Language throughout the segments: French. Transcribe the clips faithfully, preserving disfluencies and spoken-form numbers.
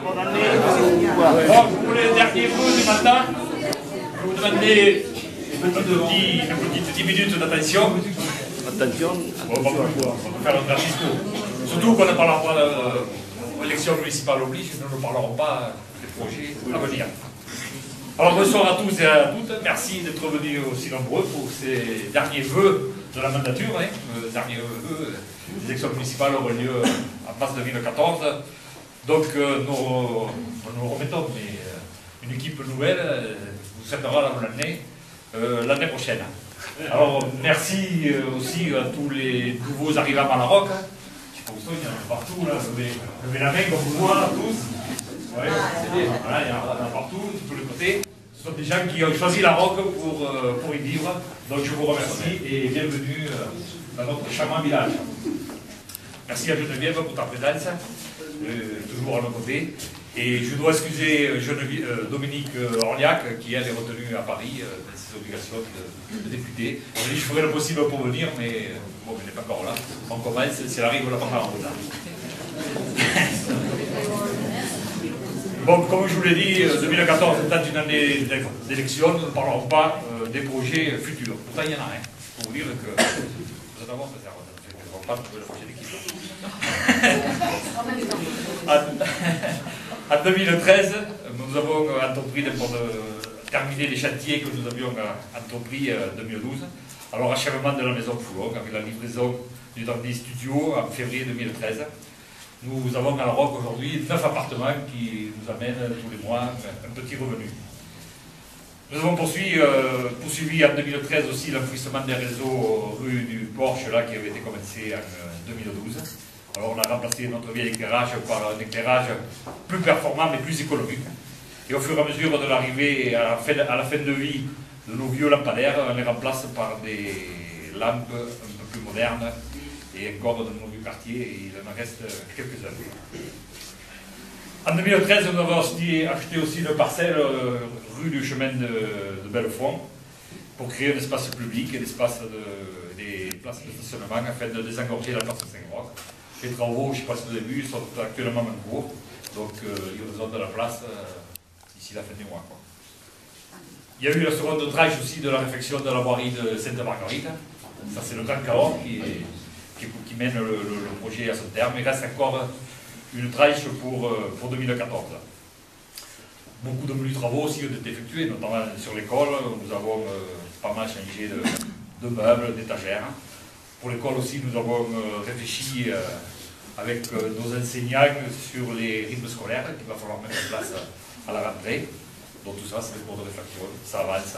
Bonne année. Bon, pour les derniers mots du matin, je vous demander une petite, une petite dix minutes d'attention. Attention. Bon, on, va, on va faire un grand discours. Surtout qu'on ne parlera pas de l'élection municipale oblige, nous ne parlerons pas des projets à venir. Alors bonsoir à tous et à toutes, merci d'être venus aussi nombreux pour ces derniers vœux de la mandature. Hein. Les derniers vœux des élections municipales auront lieu en mars deux mille quatorze. Donc euh, nous, nous remettons mais, euh, une équipe nouvelle, euh, vous souhaitera la bonne année euh, l'année prochaine. Alors merci euh, aussi à tous les nouveaux arrivants à Maroc. Je sais pas où ils sont, il y en a partout, là. Levez, levez la main comme vous voyez tous. Ouais, voilà, il y en a partout, de tous les côtés. Ce sont des gens qui ont choisi la roque pour, euh, pour y vivre. Donc je vous remercie et bienvenue euh, dans notre charmant village. Merci à Geneviève pour ta présence, euh, toujours à nos côtés. Et je dois excuser Geneviève, euh, Dominique euh, Orliac, qui elle est retenue à Paris euh, dans ses obligations de, de député. On a dit je ferai le possible pour venir, mais euh, bon, elle n'est pas encore là. On commence, si elle arrive, on la prendra en retard. Bon, comme je vous l'ai dit, deux mille quatorze étant une année d'élection, nous ne parlerons pas euh, des projets futurs. Pourtant, il y en a un. Pour vous dire que vous allez avoir réserve. On ne va pas trouver le projet d'équipe. En deux mille treize, nous avons entrepris pour de terminer les chantiers que nous avions entrepris en deux mille douze. Alors, achèvement de la maison Foulon, avec la livraison du dernier studio en février deux mille treize. Nous avons à la Roque aujourd'hui neuf appartements qui nous amènent tous les mois un petit revenu. Nous avons poursuivi, euh, poursuivi en deux mille treize aussi l'enfouissement des réseaux rue du Porche là, qui avait été commencé en deux mille douze. Alors on a remplacé notre vieil éclairage par un éclairage plus performant mais plus économique. Et au fur et à mesure de l'arrivée à, à la fin de vie de nos vieux lampadaires, on les remplace par des lampes un peu plus modernes et encore dans nos vieux quartiers, et il en reste quelques-uns. En deux mille treize, nous avons aussi acheté aussi une parcelle euh, rue du chemin de, de Bellefond pour créer un espace public et l'espace de, des places de stationnement afin de désengorger la place de Saint-Roch. Les travaux, je ne sais pas si vous avez vu, sont actuellement en cours, donc euh, il y a besoin de la place euh, d'ici la fin du mois. Quoi. Il y a eu la seconde tranche aussi de la réfection de la voirie de Sainte-Marguerite. Ça, c'est le grand Cahors qui, qui, qui mène le, le, le projet à son terme. Il reste encore une tranche pour, pour deux mille quatorze. Beaucoup de menus travaux aussi ont été effectués, notamment sur l'école. Nous avons euh, pas mal changé de, de meubles, d'étagères. Pour l'école aussi, nous avons euh, réfléchi euh, avec euh, nos enseignants sur les rythmes scolaires qu'il va falloir mettre en place à la rentrée. Donc tout ça, c'est des cours de réflexion, ça avance.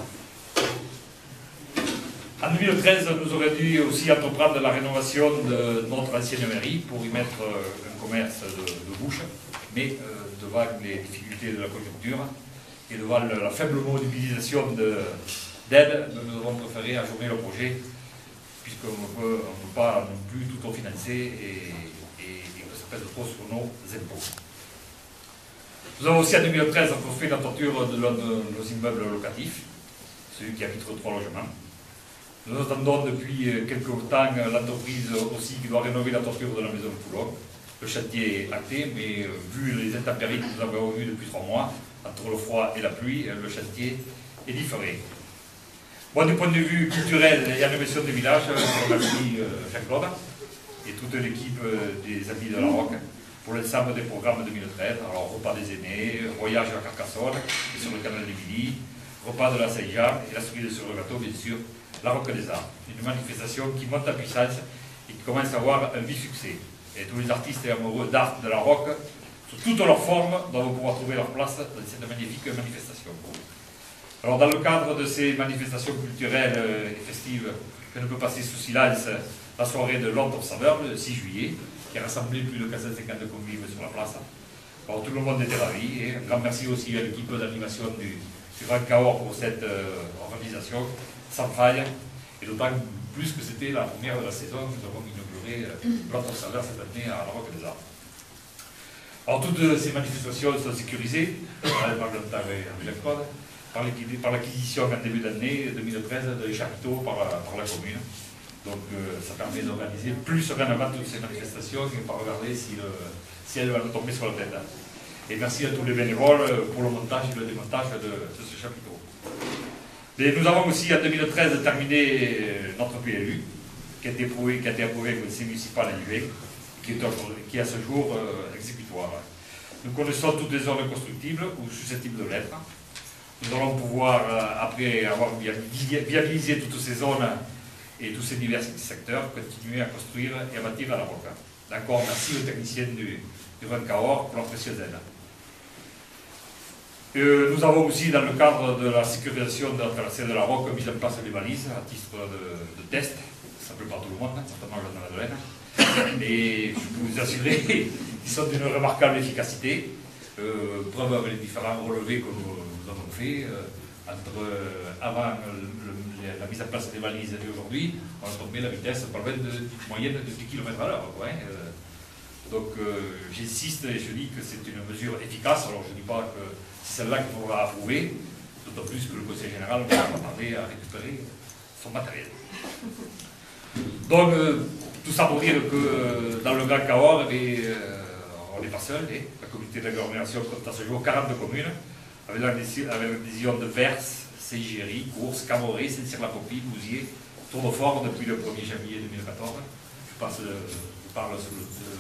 En deux mille treize, nous aurions dû aussi entreprendre la rénovation de notre ancienne mairie pour y mettre euh, un commerce de, de bouche, mais euh, devant les difficultés de la conjoncture et devant le, la faible mobilisation d'aide, nous avons préféré ajourner le projet puisqu'on ne peut, peut pas non plus tout financer et, et, et que ça pèse trop sur nos impôts. Nous avons aussi en deux mille treize fait la torture de l'un de nos immeubles locatifs, celui qui habite trois logements. Nous attendons depuis quelque temps l'entreprise aussi qui doit rénover la toiture de la maison de Foulon. Le chantier est acté, mais vu les intempéries que nous avons eues depuis trois mois, entre le froid et la pluie, le chantier est différé. Bon, du point de vue culturel et animation du village, je remercie Jean-Claude et toute l'équipe des Amis de la Roque pour l'ensemble des programmes deux mille treize. Alors, repas des aînés, voyage à Carcassonne et sur le canal de Midi, repas de la Saint-Jean et la cerise sur le gâteau, bien sûr. La Roque des Arts, une manifestation qui monte en puissance et qui commence à avoir un vif succès. Et tous les artistes et amoureux d'art de la Roque, sous toutes leurs formes, doivent pouvoir trouver leur place dans cette magnifique manifestation. Alors, dans le cadre de ces manifestations culturelles et festives, que ne peut passer sous silence la soirée de l'Hôte of Saveur, le six juillet, qui a rassemblé plus de quatre cent cinquante convives sur la place. Alors, tout le monde était ravi, et un grand merci aussi à l'équipe d'animation du, du Grand Cahors pour cette euh, organisation. Sans faille, et d'autant plus que c'était la première de la saison, nous avons inauguré l'autre saveur cette année à la Roque des Arts. Alors toutes ces manifestations sont sécurisées par par l'acquisition en début d'année deux mille treize de chapiteaux par, par la commune. Donc euh, ça permet d'organiser plus sereinement toutes ces manifestations et pas regarder si, le, si elles vont tomber sur la tête. Et merci à tous les bénévoles pour le montage et le démontage de, de ce chapiteau. Et nous avons aussi en deux mille treize terminé notre P L U, qui a été approuvé, qui a été approuvé avec le conseil municipal à Nivelles, qui est, qui est à ce jour euh, exécutoire. Nous connaissons toutes les zones constructibles ou susceptibles de l'être. Nous allons pouvoir, euh, après avoir viabilisé toutes ces zones et tous ces divers secteurs, continuer à construire et à bâtir à la roca. D'accord, merci aux techniciens du, du Run Cahors pour leur précieuse aide. Euh, nous avons aussi, dans le cadre de la sécurisation de la traversée de la Roque, mis en place des balises à titre de, de test. Ça ne plaît pas à tout le monde, notamment Jean de la Madeleine. Et je peux vous assurer qu'ils sont d'une remarquable efficacité. Euh, preuve avec les différents relevés que nous, nous avons faits. Euh, entre euh, avant le, le, la mise en place des balises et aujourd'hui, on a tombé la vitesse par loin de, de moyenne de dix kilomètres à l'heure. Ouais, euh, donc euh, j'insiste et je dis que c'est une mesure efficace. Alors je ne dis pas que c'est celle-là qu'il faudra approuver, d'autant plus que le Conseil général va tarder à récupérer son matériel. Donc euh, tout ça pour dire que euh, dans le Grand Cahors, eh euh, on n'est pas seul. Eh, la communauté d'agglomération compte à ce jour quarante communes, avec l'adhésion de Vers, Saint-Géry, Courses, Camoré, Saint-Cyr-la-Popie, Bouziers, Tournefort depuis le premier janvier deux mille quatorze. Je, passe, je parle sous le, de,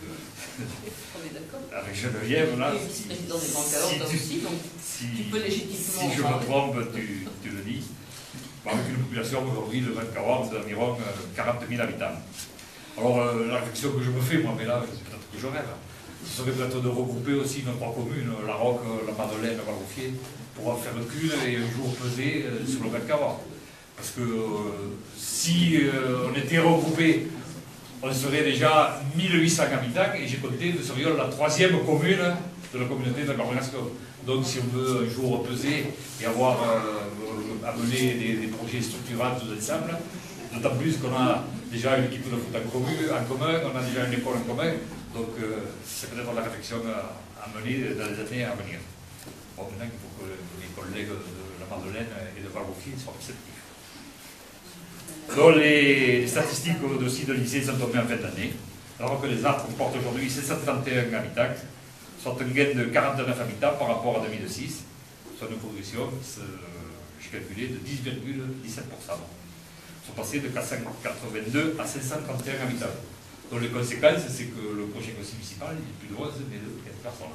de, avec Geneviève, là. Et vice-président des Grands Cahors, si, aussi, donc si, tu peux légitimement. Si je me trompe, tu, tu le dis. Avec une population aujourd'hui de vingt Cahors d'environ quarante mille habitants. Alors euh, la réflexion que je me fais, moi, mais là, peut-être que je rêve, ce serait peut-être de regrouper aussi nos trois communes, la Roque, la Madeleine, le Valroufier, pour en faire qu'une et un jour peser euh, sur le Grand Cahors. Parce que euh, si euh, on était regroupés, on serait déjà mille huit cents habitants et j'ai compté, nous serions la troisième commune de la communauté d'agglomération. Donc si on veut un jour peser et avoir euh, amené des, des projets structurants tous ensemble, d'autant plus qu'on a déjà une équipe de foot en commun, en commun, on a déjà une école en commun, donc euh, c'est peut-être la réflexion à, à mener dans les années à venir. Bon, maintenant il faut que les collègues de la Madeleine et de Valroufier soient réceptifs. Donc les statistiques aussi de lycée sont tombées en fin d'année, alors que les Arts comportent aujourd'hui sept cent trente et un habitants, soit un gain de quarante-neuf habitants par rapport à deux mille six, soit une progression, j'ai calculé, de dix virgule dix-sept pour cent. Ils sont passés de quatre cent quatre-vingt-deux à cinq cent trente et un habitants. Donc les conséquences, c'est que le projet conseil municipal il est plus de onze, mais de quatre personnes.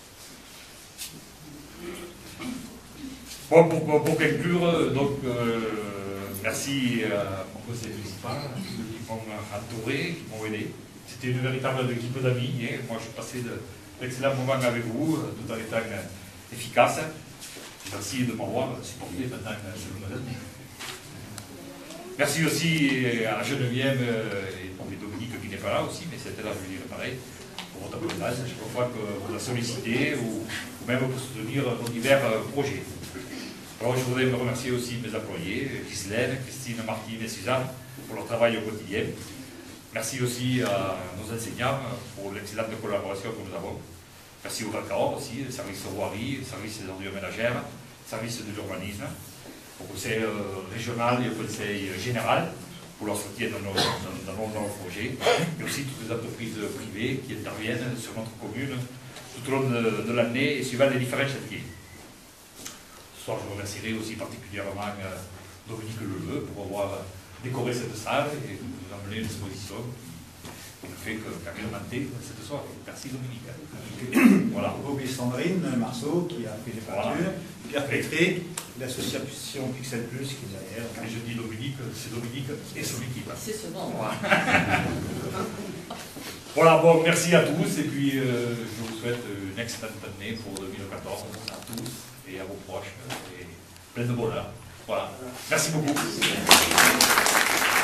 Bon, pour, pour conclure, donc, euh, merci à mon conseil municipal, qui m'ont entouré, qui m'ont aidé. C'était une véritable équipe d'amis. Hein. Moi, je suis passé d'excellents moments avec vous, tout en étant efficace. Merci de m'avoir supporté pendant ce long année. Merci aussi à Geneviève et Dominique qui n'est pas là aussi, mais c'était là, je veux dire, pareil, pour votre abondance, chaque fois que vous la sollicitez ou, ou même pour soutenir nos divers projets. Alors je voudrais me remercier aussi mes employés, Ghislaine, Christine, Martine et Suzanne, pour leur travail au quotidien. Merci aussi à nos enseignants pour l'excellente collaboration que nous avons. Merci au Grand Cahors aussi, le service de voirie, le service des ordures ménagères, le service de l'urbanisme, au conseil régional et au conseil général pour leur soutien dans nos, dans, dans nos, dans nos projets, et aussi toutes les entreprises privées qui interviennent sur notre commune tout au long de, de l'année et suivant les différents chantiers. Ce soir, je remercierai aussi particulièrement euh, Dominique Leleu pour avoir décoré cette salle et nous amener une exposition qui ne fait que qu'agrémenter cette soirée. Merci Dominique. Voilà. Bobby Sandrine Marceau qui a fait les peintures, voilà. Pierre Pétré, l'association Pixel Plus qui est derrière. Et je dis Dominique, c'est Dominique et son équipe. C'est souvent. Voilà. Voilà, bon, merci à tous et puis euh, je vous souhaite une excellente année pour deux mille quatorze à tous et à vos proches et plein de bonheur. Voilà. Merci beaucoup.